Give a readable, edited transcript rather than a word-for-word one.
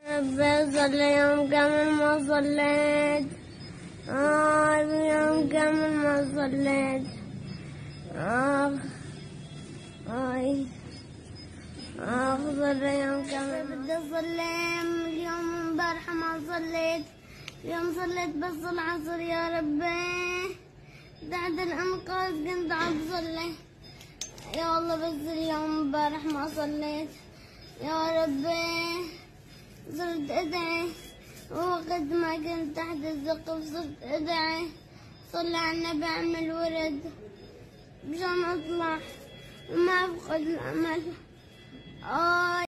صلي يوم كامل ما صليت، يوم كامل ما صليت، صلي يوم كامل. بدي أصلي اليوم امبارح ما صليت، اليوم صليت بس العصر يا ربي، بعد الإنقاذ كنت عم صلي يا الله، بس اليوم امبارح ما صليت يا ربي، صرت أدعي ووقت ما كنت تحت السقف صرت أدعي، صلي على النبي أعمل ورد مشان أطلع وما أفقد الأمل.